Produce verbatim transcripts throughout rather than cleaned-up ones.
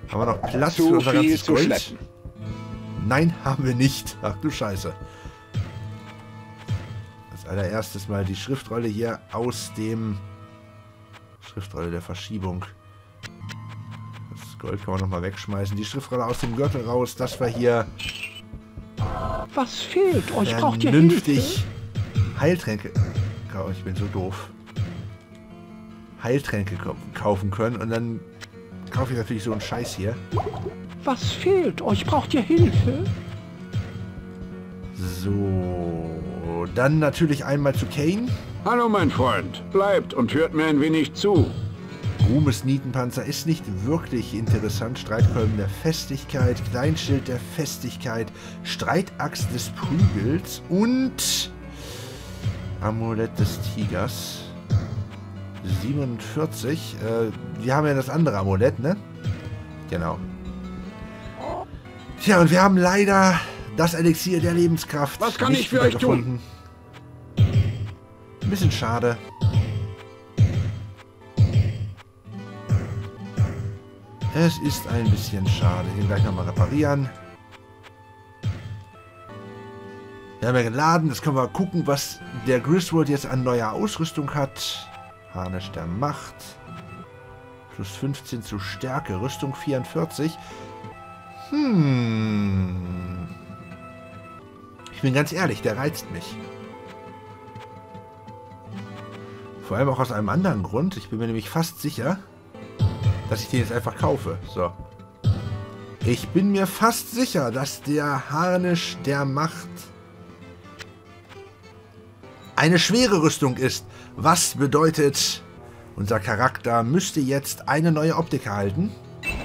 Haben wir noch Platz Zu für unser viel ganzes zu Gold? schleppen. Nein, haben wir nicht. Ach du Scheiße. Als allererstes mal die Schriftrolle hier aus dem... Schriftrolle der Verschiebung. Das Gold kann man nochmal wegschmeißen. Die Schriftrolle aus dem Gürtel raus, dass wir hier... Was fehlt euch? Braucht ihr Hilfe? vernünftig Heiltränke... Oh, ich bin so doof. Heiltränke kaufen können und dann kaufe ich natürlich so einen Scheiß hier. Was fehlt euch? Braucht ihr Hilfe? So, dann natürlich einmal zu Kane. Hallo, mein Freund. Bleibt und hört mir ein wenig zu. Ruhmes Nietenpanzer ist nicht wirklich interessant. Streitkolben der Festigkeit, Kleinschild der Festigkeit, Streitaxt des Prügels und Amulett des Tigers. siebenundvierzig. Äh, wir haben ja das andere Amulett, ne? Genau. Tja, und wir haben leider das Elixier der Lebenskraft. Was kann nicht ich für euch wiedergefunden. Ein bisschen schade. Es ist ein bisschen schade. Den gleich nochmal reparieren. Wir haben ja geladen. Jetzt können wir gucken, was der Griswold jetzt an neuer Ausrüstung hat. Harnisch der Macht. Plus fünfzehn zu Stärke. Rüstung vierundvierzig. Hm. Ich bin ganz ehrlich, der reizt mich. Vor allem auch aus einem anderen Grund. Ich bin mir nämlich fast sicher, dass ich den jetzt einfach kaufe. So. Ich bin mir fast sicher, dass der Harnisch der Macht eine schwere Rüstung ist. Was bedeutet, unser Charakter müsste jetzt eine neue Optik erhalten.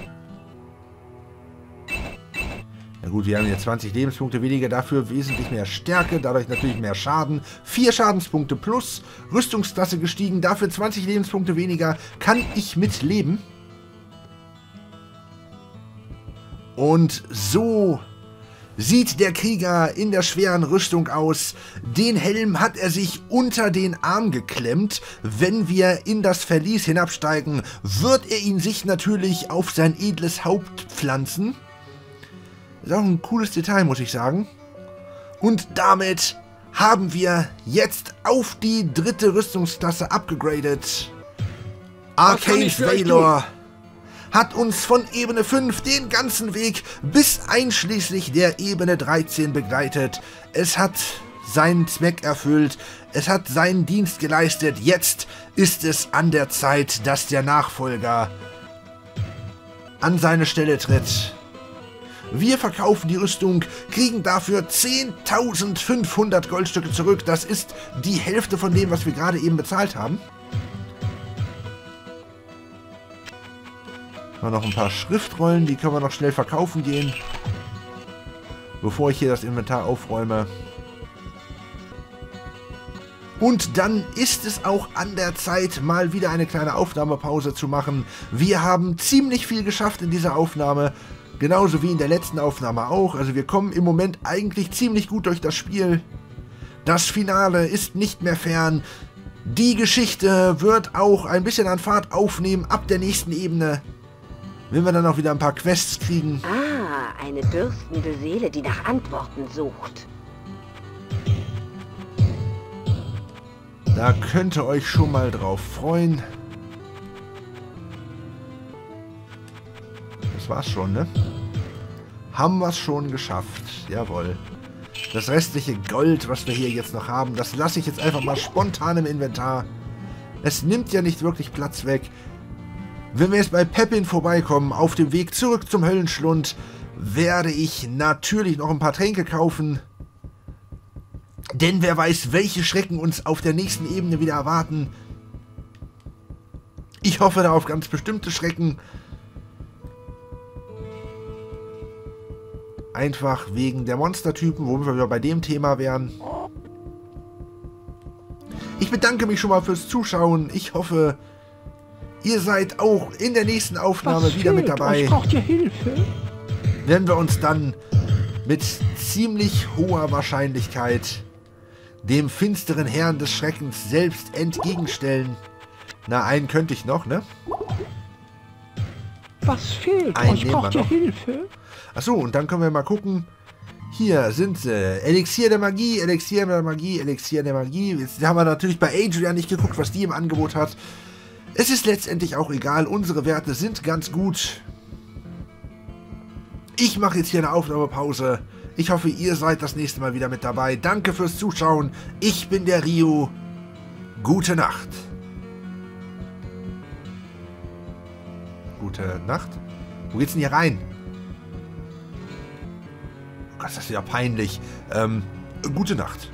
Na gut, wir haben jetzt zwanzig Lebenspunkte weniger, dafür wesentlich mehr Stärke, dadurch natürlich mehr Schaden. vier Schadenspunkte plus, Rüstungsklasse gestiegen, dafür zwanzig Lebenspunkte weniger. Kann ich mit leben? Und so sieht der Krieger in der schweren Rüstung aus. Den Helm hat er sich unter den Arm geklemmt. Wenn wir in das Verlies hinabsteigen, wird er ihn sich natürlich auf sein edles Haupt pflanzen. Ist auch ein cooles Detail, muss ich sagen. Und damit haben wir jetzt auf die dritte Rüstungsklasse abgegradet. Arcane's Valor hat uns von Ebene fünf den ganzen Weg bis einschließlich der Ebene dreizehn begleitet. Es hat seinen Zweck erfüllt, es hat seinen Dienst geleistet. Jetzt ist es an der Zeit, dass der Nachfolger an seine Stelle tritt. Wir verkaufen die Rüstung, kriegen dafür zehntausendfünfhundert Goldstücke zurück. Das ist die Hälfte von dem, was wir gerade eben bezahlt haben. Noch ein paar Schriftrollen, die können wir noch schnell verkaufen gehen, bevor ich hier das Inventar aufräume. Und dann ist es auch an der Zeit, mal wieder eine kleine Aufnahmepause zu machen. Wir haben ziemlich viel geschafft in dieser Aufnahme, genauso wie in der letzten Aufnahme auch. Also wir kommen im Moment eigentlich ziemlich gut durch das Spiel. Das Finale ist nicht mehr fern. Die Geschichte wird auch ein bisschen an Fahrt aufnehmen ab der nächsten Ebene. Wenn wir dann auch wieder ein paar Quests kriegen. Ah, eine dürstende Seele, die nach Antworten sucht. Da könnt ihr euch schon mal drauf freuen. Das war's schon, ne? Haben wir es schon geschafft. Jawohl. Das restliche Gold, was wir hier jetzt noch haben, das lasse ich jetzt einfach mal spontan im Inventar. Es nimmt ja nicht wirklich Platz weg. Wenn wir jetzt bei Pepin vorbeikommen, auf dem Weg zurück zum Höllenschlund, werde ich natürlich noch ein paar Tränke kaufen. Denn wer weiß, welche Schrecken uns auf der nächsten Ebene wieder erwarten. Ich hoffe da auf ganz bestimmte Schrecken. Einfach wegen der Monstertypen, wo wir wieder bei dem Thema wären. Ich bedanke mich schon mal fürs Zuschauen. Ich hoffe, ihr seid auch in der nächsten Aufnahme Was wieder mit fehlt dabei. euch? Braucht ihr Hilfe? Wenn wir uns dann mit ziemlich hoher Wahrscheinlichkeit dem finsteren Herrn des Schreckens selbst entgegenstellen. Na, einen könnte ich noch, ne? Was fehlt Einen euch? nehmen wir Braucht ihr noch. Hilfe? Achso, und dann können wir mal gucken. Hier sind sie. Elixier der Magie, Elixier der Magie, Elixier der Magie. Jetzt haben wir natürlich bei Adrian nicht geguckt, was die im Angebot hat. Es ist letztendlich auch egal. Unsere Werte sind ganz gut. Ich mache jetzt hier eine Aufnahmepause. Ich hoffe, ihr seid das nächste Mal wieder mit dabei. Danke fürs Zuschauen. Ich bin der Rio. Gute Nacht. Gute Nacht. Wo geht's denn hier rein? Oh Gott, das ist ja peinlich. Ähm, gute Nacht.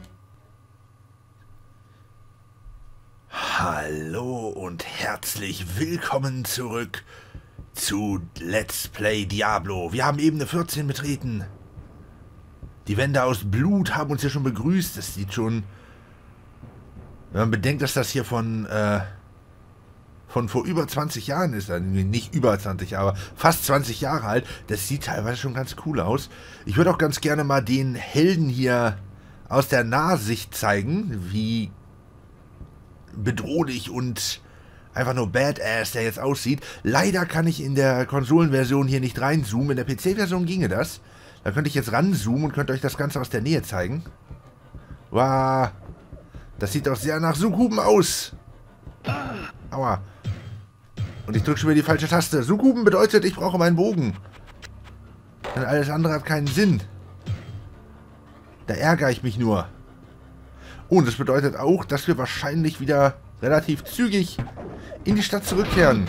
Hallo und herzlich willkommen zurück zu Let's Play Diablo. Wir haben Ebene vierzehn betreten. Die Wände aus Blut haben uns hier schon begrüßt. Das sieht schon... Wenn man bedenkt, dass das hier von... Äh, von vor über zwanzig Jahren ist, also nicht über zwanzig, aber fast zwanzig Jahre alt, das sieht teilweise schon ganz cool aus. Ich würde auch ganz gerne mal den Helden hier aus der Nahsicht zeigen, wie bedrohlich und einfach nur badass der jetzt aussieht. Leider kann ich in der Konsolenversion hier nicht reinzoomen, in der P C-Version ginge das. Da könnte ich jetzt ranzoomen und könnte euch das Ganze aus der Nähe zeigen. Wow, das sieht doch sehr nach Sukuben aus. Aua. Und ich drücke schon wieder die falsche Taste. Sukuben bedeutet, ich brauche meinen Bogen. Denn alles andere hat keinen Sinn. Da ärgere ich mich nur. Und das bedeutet auch, dass wir wahrscheinlich wieder relativ zügig in die Stadt zurückkehren.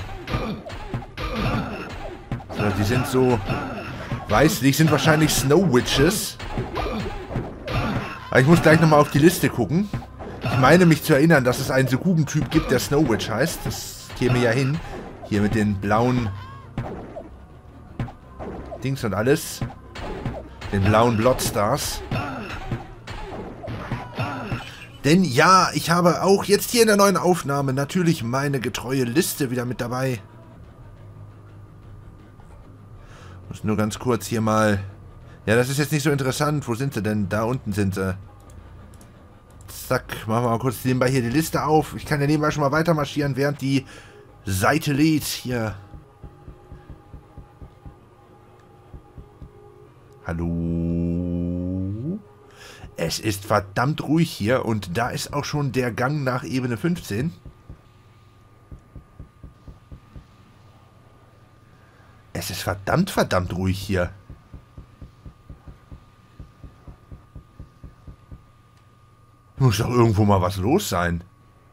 So, die sind so weißlich, sind wahrscheinlich Snow Witches. Aber ich muss gleich nochmal auf die Liste gucken. Ich meine mich zu erinnern, dass es einen Sukuben-Typ gibt, der Snow Witch heißt. Das käme ja hin. Hier mit den blauen Dings und alles. Den blauen Bloodstars. Denn ja, ich habe auch jetzt hier in der neuen Aufnahme natürlich meine getreue Liste wieder mit dabei. Muss nur ganz kurz hier mal... Ja, das ist jetzt nicht so interessant. Wo sind sie denn? Da unten sind sie. Zack, machen wir mal kurz nebenbei hier die Liste auf. Ich kann ja nebenbei schon mal weiter marschieren, während die Seite lädt. Hier. Hallo? Es ist verdammt ruhig hier und da ist auch schon der Gang nach Ebene fünfzehn. Es ist verdammt, verdammt ruhig hier. Muss doch irgendwo mal was los sein.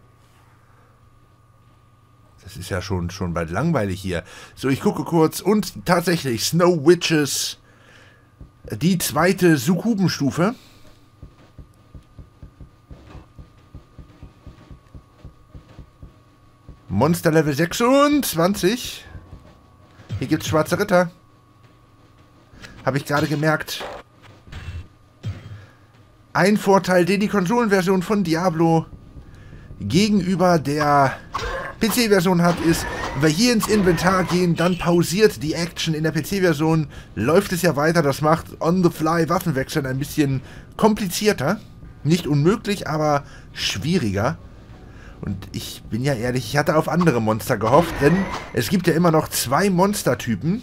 Das ist ja schon, schon bald langweilig hier. So, ich gucke kurz. Und tatsächlich, Snow Witches. Die zweite Sukubenstufe. Monster Level sechsundzwanzig. Hier gibt es schwarze Ritter. Habe ich gerade gemerkt. Ein Vorteil, den die Konsolenversion von Diablo gegenüber der P C-Version hat, ist, wenn wir hier ins Inventar gehen, dann pausiert die Action. In der P C-Version läuft es ja weiter. Das macht on-the-fly Waffenwechseln ein bisschen komplizierter. Nicht unmöglich, aber schwieriger. Und ich bin ja ehrlich, ich hatte auf andere Monster gehofft, denn es gibt ja immer noch zwei Monstertypen,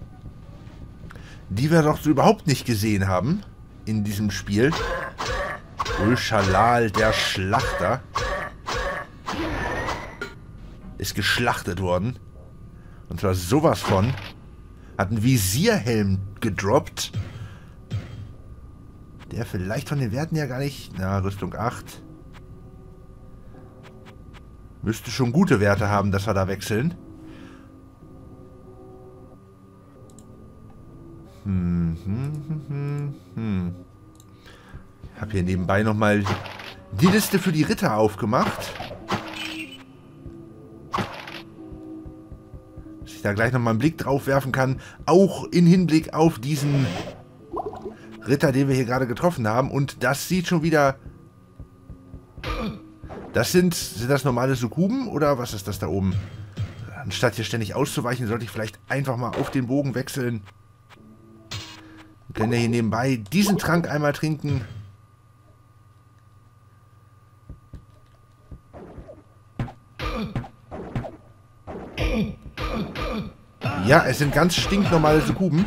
die wir doch so überhaupt nicht gesehen haben in diesem Spiel. Ulshalal, der Schlachter, ist geschlachtet worden. Und zwar sowas von. Hat einen Visierhelm gedroppt. Der vielleicht von den Werten ja gar nicht... Na, Rüstung acht. Müsste schon gute Werte haben, dass wir da wechseln. Hm, hm, hm, hm, hm. Ich habe hier nebenbei nochmal die Liste für die Ritter aufgemacht. Dass ich da gleich nochmal einen Blick drauf werfen kann. Auch in Hinblick auf diesen Ritter, den wir hier gerade getroffen haben. Und das sieht schon wieder... Das sind... Sind das normale Sukuben? Oder was ist das da oben? Anstatt hier ständig auszuweichen, sollte ich vielleicht einfach mal auf den Bogen wechseln. Wir können ja hier nebenbei diesen Trank einmal trinken. Ja, es sind ganz stinknormale Sukuben.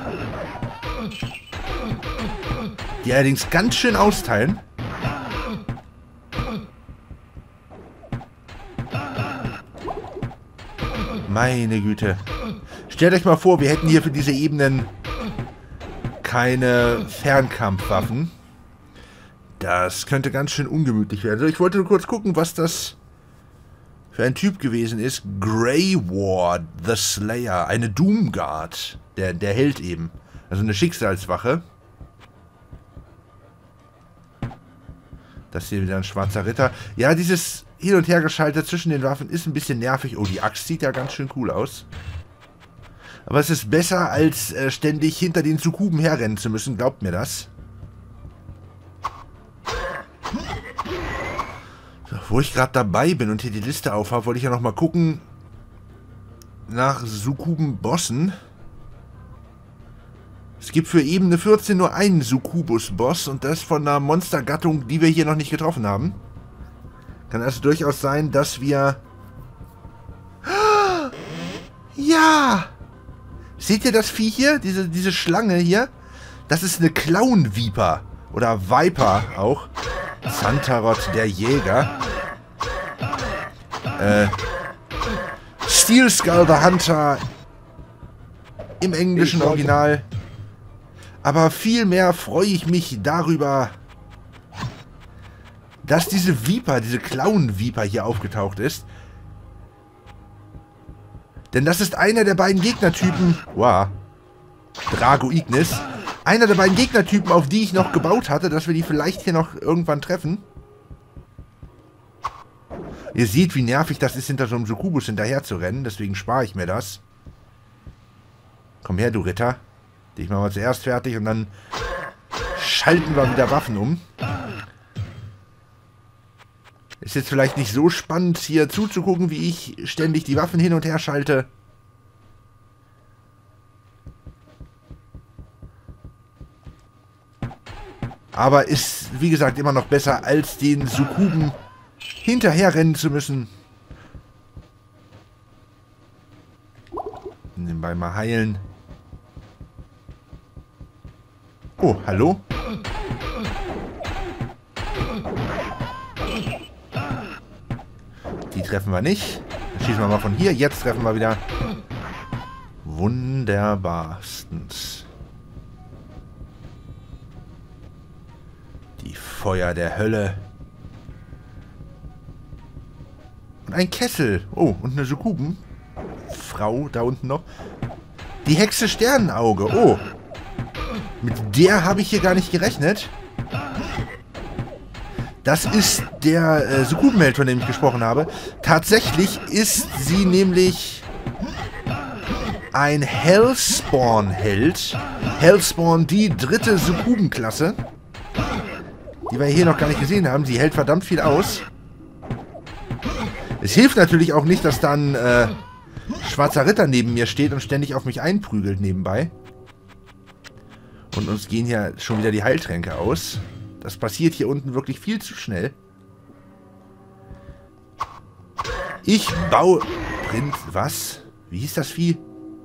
Die allerdings ganz schön austeilen. Meine Güte. Stellt euch mal vor, wir hätten hier für diese Ebenen keine Fernkampfwaffen. Das könnte ganz schön ungemütlich werden. Also ich wollte nur kurz gucken, was das für ein Typ gewesen ist. Grey Ward, the Slayer. Eine Doomguard. Der, der Held eben. Also eine Schicksalswache. Das hier wieder ein schwarzer Ritter. Ja, dieses Hin- und Hergeschaltet zwischen den Waffen ist ein bisschen nervig. Oh, die Axt sieht ja ganz schön cool aus. Aber es ist besser, als äh, ständig hinter den Sukuben herrennen zu müssen. Glaubt mir das. So, wo ich gerade dabei bin und hier die Liste aufhabe, wollte ich ja nochmal gucken nach Sukuben-Bossen. Es gibt für Ebene vierzehn nur einen Sukubus-Boss und das von einer Monstergattung, die wir hier noch nicht getroffen haben. Kann also durchaus sein, dass wir... Ja! Seht ihr das Vieh hier? Diese, diese Schlange hier? Das ist eine Clown-Viper. Oder Viper auch. Xantarot, der Jäger. Äh... Steel Skull the Hunter. Im englischen Original. Aber vielmehr freue ich mich darüber, dass diese Viper, diese Clown-Viper hier aufgetaucht ist. Denn das ist einer der beiden Gegnertypen... Wow. Drago Ignis. Einer der beiden Gegnertypen, auf die ich noch gebaut hatte, dass wir die vielleicht hier noch irgendwann treffen. Ihr seht, wie nervig das ist, hinter so einem Sukubus hinterher zu rennen. Deswegen spare ich mir das. Komm her, du Ritter. Ich mache mal zuerst fertig und dann schalten wir wieder Waffen um. Ist jetzt vielleicht nicht so spannend, hier zuzugucken, wie ich ständig die Waffen hin und her schalte. Aber ist, wie gesagt, immer noch besser, als den Sukuben hinterherrennen zu müssen. Nebenbei mal heilen. Oh, hallo? Die treffen wir nicht. Dann schießen wir mal von hier. Jetzt treffen wir wieder. Wunderbarstens. Die Feuer der Hölle. Und ein Kessel. Oh, und eine Sukuben-Frau da unten noch. Die Hexe Sternenauge. Oh. Mit der habe ich hier gar nicht gerechnet. Das ist der äh, Sukubenheld, von dem ich gesprochen habe. Tatsächlich ist sie nämlich ein Hellspawn-Held. Hellspawn, die dritte Sukuben-Klasse. Die wir hier noch gar nicht gesehen haben. Sie hält verdammt viel aus. Es hilft natürlich auch nicht, dass da ein äh, schwarzer Ritter neben mir steht und ständig auf mich einprügelt nebenbei. Und uns gehen hier schon wieder die Heiltränke aus. Das passiert hier unten wirklich viel zu schnell. Ich baue... Prinz... Was? Wie hieß das Vieh?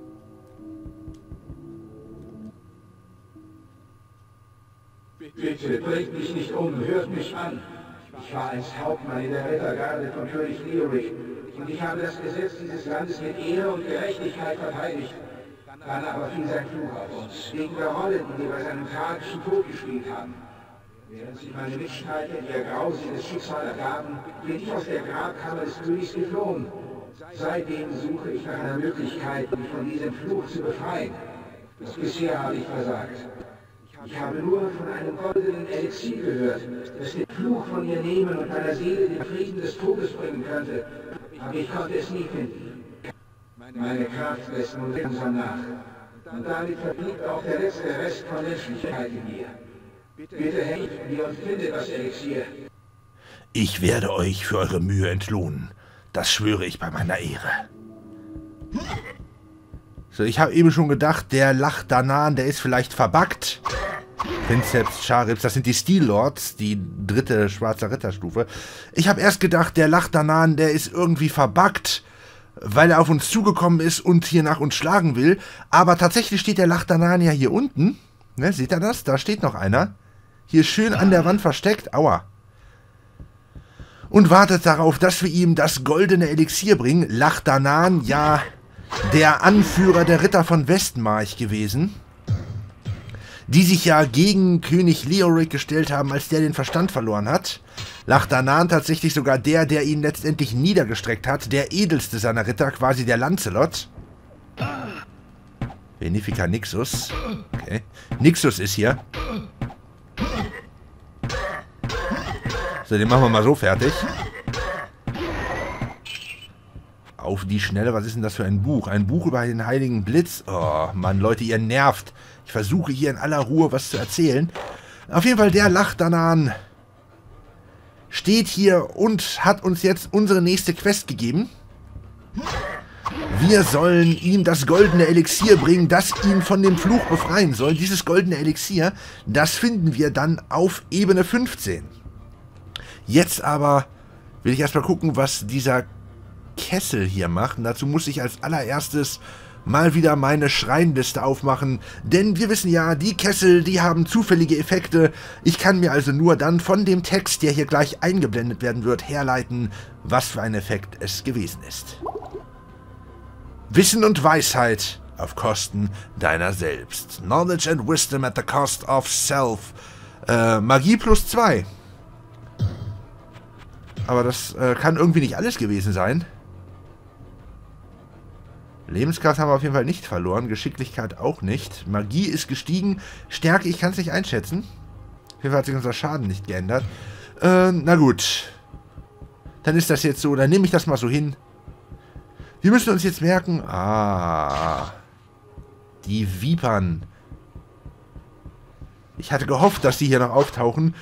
Bitte bringt mich nicht um, hört mich an. Ich war als Hauptmann in der Rittergarde von König Leoric und ich habe das Gesetz dieses Landes mit Ehre und Gerechtigkeit verteidigt. Dann aber fiel sein Fluch auf uns, wegen der Rolle, die wir bei seinem tragischen Tod gespielt haben. Während sich meine Mitstreiter ihr grausiges Schicksal ergaben, bin ich aus der Grabkammer des Königs geflohen. Seitdem suche ich nach einer Möglichkeit, mich von diesem Fluch zu befreien. Doch bisher habe ich versagt. Ich habe nur von einem goldenen Elixier gehört, das den Fluch von mir nehmen und meiner Seele den Frieden des Todes bringen könnte. Aber ich konnte es nie finden. Meine Kraft lässt nun langsam nach. Und damit verblieb auch der letzte Rest von Menschlichkeit in mir. Bitte helft mir und findet das Elixier. Ich werde euch für eure Mühe entlohnen. Das schwöre ich bei meiner Ehre. So, ich habe eben schon gedacht, der Lachdanan, der ist vielleicht verbuggt. Prinzeps, Charibs, das sind die Steel Lords, die dritte schwarze Ritterstufe. Ich habe erst gedacht, der Lachdanan, der ist irgendwie verbuggt. weil er auf uns zugekommen ist und hier nach uns schlagen will. Aber tatsächlich steht der Lachdanan ja hier unten. Ne, seht ihr das? Da steht noch einer. Hier schön an der Wand versteckt. Aua. Und wartet darauf, dass wir ihm das goldene Elixier bringen. Lachdanan, ja, der Anführer der Ritter von Westmarch gewesen, die sich ja gegen König Leoric gestellt haben, als der den Verstand verloren hat. Lachdanan tatsächlich sogar der, der ihn letztendlich niedergestreckt hat, der edelste seiner Ritter, quasi der Lancelot. Benefica Nixus. Okay. Nixus ist hier. So, den machen wir mal so fertig. Auf die Schnelle, was ist denn das für ein Buch? Ein Buch über den heiligen Blitz? Oh, Mann, Leute, ihr nervt. Ich versuche hier in aller Ruhe was zu erzählen. Auf jeden Fall, der Lachdanan steht hier und hat uns jetzt unsere nächste Quest gegeben. Wir sollen ihm das goldene Elixier bringen, das ihn von dem Fluch befreien soll. Dieses goldene Elixier, das finden wir dann auf Ebene fünfzehn. Jetzt aber will ich erstmal gucken, was dieser Kessel hier macht. Und dazu muss ich als allererstes mal wieder meine Schreinliste aufmachen, denn wir wissen ja, die Kessel, die haben zufällige Effekte. Ich kann mir also nur dann von dem Text, der hier gleich eingeblendet werden wird, herleiten, was für ein Effekt es gewesen ist. Wissen und Weisheit auf Kosten deiner selbst. Knowledge and Wisdom at the cost of self. Äh, Magie plus zwei. Aber das äh, kann irgendwie nicht alles gewesen sein. Lebenskraft haben wir auf jeden Fall nicht verloren. Geschicklichkeit auch nicht. Magie ist gestiegen. Stärke, ich kann es nicht einschätzen. Auf jeden Fall hat sich unser Schaden nicht geändert. Äh, na gut. Dann ist das jetzt so. Dann nehme ich das mal so hin. Wir müssen uns jetzt merken... Ah. Die Vipern. Ich hatte gehofft, dass die hier noch auftauchen.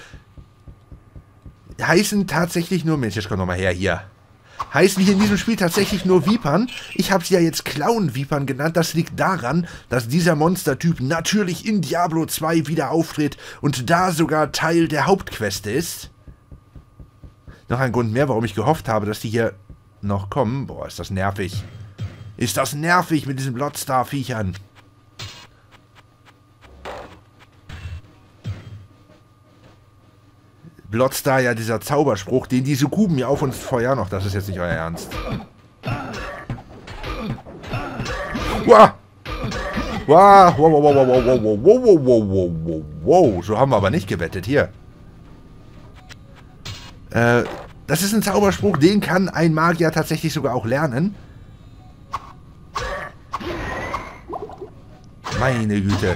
Heißen tatsächlich nur... Mensch, jetzt komm noch mal her hier. Heißen hier in diesem Spiel tatsächlich nur Vipern. Ich habe sie ja jetzt Clown-Vipern genannt. Das liegt daran, dass dieser Monstertyp natürlich in Diablo zwei wieder auftritt und da sogar Teil der Hauptquest ist. Noch ein Grund mehr, warum ich gehofft habe, dass die hier noch kommen. Boah, ist das nervig. Ist das nervig mit diesen Bloodstar-Viechern. Bloodstar, ja, dieser Zauberspruch, den die Sukuben ja auf uns feuern. Ach, das ist jetzt nicht euer Ernst. Wow! Wow, wow, wow, wow, wow, wow, wow, wow, wow, wow, wow, wow. So haben wir aber nicht gewettet. Hier. Äh, das ist ein Zauberspruch, den kann ein Magier tatsächlich sogar auch lernen. Meine Güte.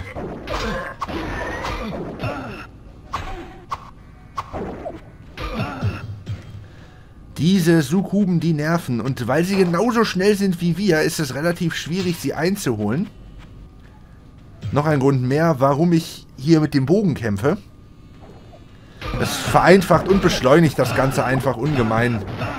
Diese Sukuben, die nerven. Und weil sie genauso schnell sind wie wir, ist es relativ schwierig, sie einzuholen. Noch ein Grund mehr, warum ich hier mit dem Bogen kämpfe. Das vereinfacht und beschleunigt das Ganze einfach ungemein.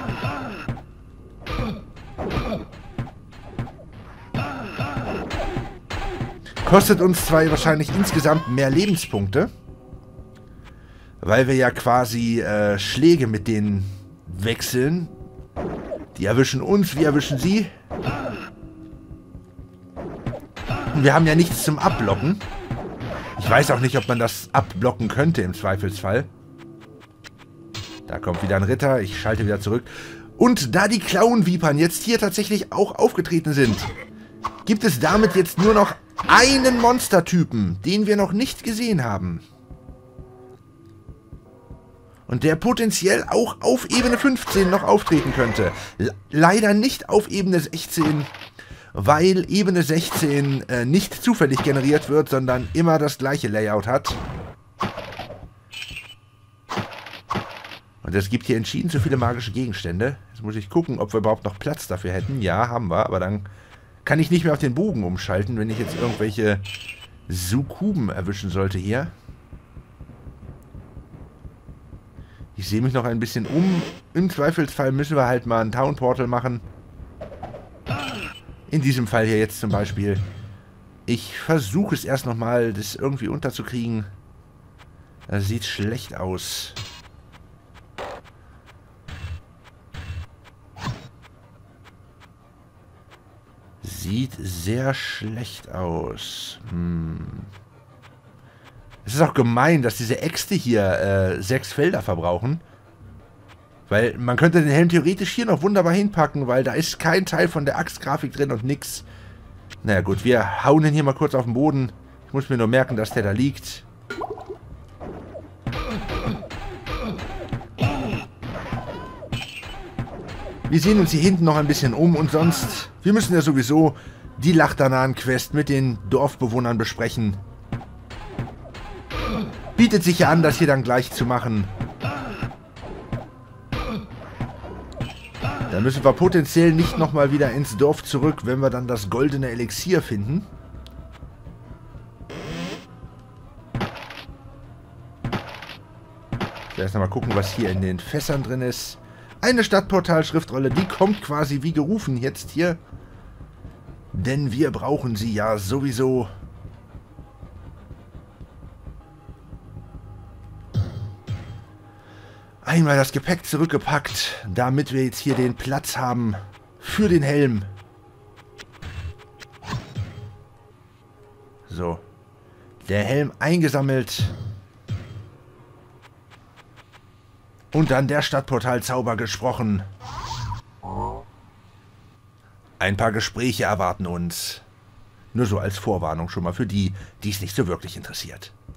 Kostet uns zwar wahrscheinlich insgesamt mehr Lebenspunkte, weil wir ja quasi äh, Schläge mit denen wechseln. Die erwischen uns, wir erwischen sie. Und wir haben ja nichts zum Abblocken. Ich weiß auch nicht, ob man das abblocken könnte im Zweifelsfall. Da kommt wieder ein Ritter. Ich schalte wieder zurück. Und da die Clown-Vipern jetzt hier tatsächlich auch aufgetreten sind, gibt es damit jetzt nur noch einen Monstertypen, den wir noch nicht gesehen haben. Und der potenziell auch auf Ebene fünfzehn noch auftreten könnte. Le- leider nicht auf Ebene sechzehn, weil Ebene sechzehn äh, nicht zufällig generiert wird, sondern immer das gleiche Layout hat. Und es gibt hier entschieden zu viele magische Gegenstände. Jetzt muss ich gucken, ob wir überhaupt noch Platz dafür hätten. Ja, haben wir, aber dann kann ich nicht mehr auf den Bogen umschalten, wenn ich jetzt irgendwelche Sukuben erwischen sollte hier. Ich sehe mich noch ein bisschen um. Im Zweifelsfall müssen wir halt mal ein Town Portal machen. In diesem Fall hier jetzt zum Beispiel. Ich versuche es erst nochmal, das irgendwie unterzukriegen. Das sieht schlecht aus. Sieht sehr schlecht aus. Hm. Es ist auch gemein, dass diese Äxte hier äh, sechs Felder verbrauchen. Weil man könnte den Helm theoretisch hier noch wunderbar hinpacken, weil da ist kein Teil von der Axtgrafik drin und nix. Naja gut, wir hauen den hier mal kurz auf den Boden. Ich muss mir nur merken, dass der da liegt. Wir sehen uns hier hinten noch ein bisschen um und sonst... Wir müssen ja sowieso die Lachdanan-Quest mit den Dorfbewohnern besprechen. Bietet sich ja an, das hier dann gleich zu machen. Dann müssen wir potenziell nicht nochmal wieder ins Dorf zurück, wenn wir dann das goldene Elixier finden. Ich werde erst mal gucken, was hier in den Fässern drin ist. Eine Stadtportal-Schriftrolle, die kommt quasi wie gerufen jetzt hier. Denn wir brauchen sie ja sowieso. Einmal das Gepäck zurückgepackt, damit wir jetzt hier den Platz haben für den Helm. So. Der Helm eingesammelt. Und dann der Stadtportal-Zauber gesprochen. Ein paar Gespräche erwarten uns. Nur so als Vorwarnung schon mal für die, die es nicht so wirklich interessiert.